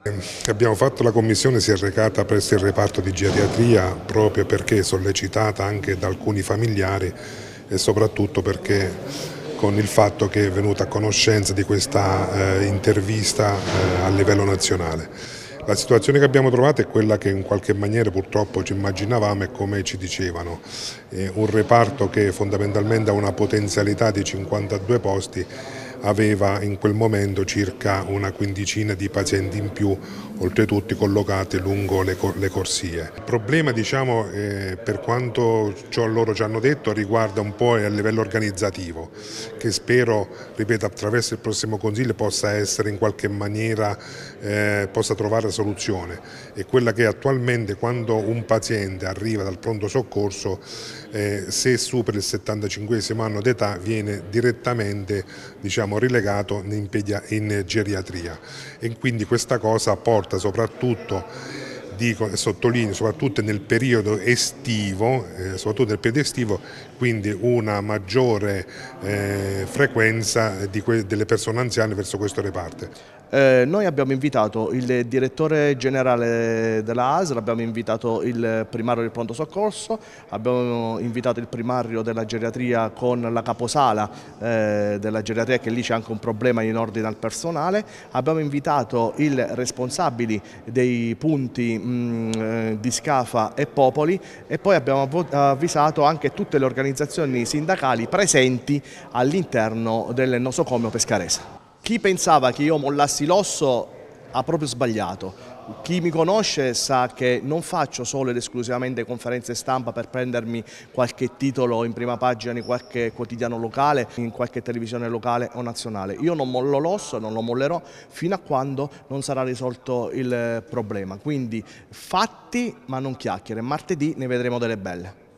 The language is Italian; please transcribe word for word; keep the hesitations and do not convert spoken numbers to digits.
Abbiamo fatto la commissione, si è recata presso il reparto di geriatria proprio perché sollecitata anche da alcuni familiari e soprattutto perché con il fatto che è venuta a conoscenza di questa eh, intervista eh, a livello nazionale. La situazione che abbiamo trovato è quella che in qualche maniera purtroppo ci immaginavamo e come ci dicevano, eh, un reparto che fondamentalmente ha una potenzialità di cinquantadue posti aveva in quel momento circa una quindicina di pazienti in più, oltretutto collocati lungo le, le corsie. Il problema, diciamo, eh, per quanto ciò loro ci hanno detto, riguarda un po' a livello organizzativo, che spero, ripeto, attraverso il prossimo Consiglio possa essere in qualche maniera, eh, possa trovare soluzione. È quella che attualmente quando un paziente arriva dal pronto soccorso, eh, se supera il settantacinquesimo anno d'età viene direttamente, diciamo, rilegato in, in geriatria e quindi questa cosa porta soprattutto, dico e sottolineo, soprattutto nel periodo estivo, eh, soprattutto nel periodo estivo, quindi una maggiore eh, frequenza di delle persone anziane verso questo reparto. Eh, noi abbiamo invitato il direttore generale della A S L, abbiamo invitato il primario del pronto soccorso, abbiamo invitato il primario della geriatria con la caposala eh, della geriatria, che lì c'è anche un problema in ordine al personale, abbiamo invitato i responsabili dei punti mh, di Scafa e Popoli e poi abbiamo avvisato anche tutte le organizzazioni sindacali presenti all'interno del nosocomio pescarese. Chi pensava che io mollassi l'osso ha proprio sbagliato. Chi mi conosce sa che non faccio solo ed esclusivamente conferenze stampa per prendermi qualche titolo in prima pagina di qualche quotidiano locale, in qualche televisione locale o nazionale. Io non mollo l'osso, non lo mollerò fino a quando non sarà risolto il problema. Quindi fatti ma non chiacchiere. Martedì ne vedremo delle belle.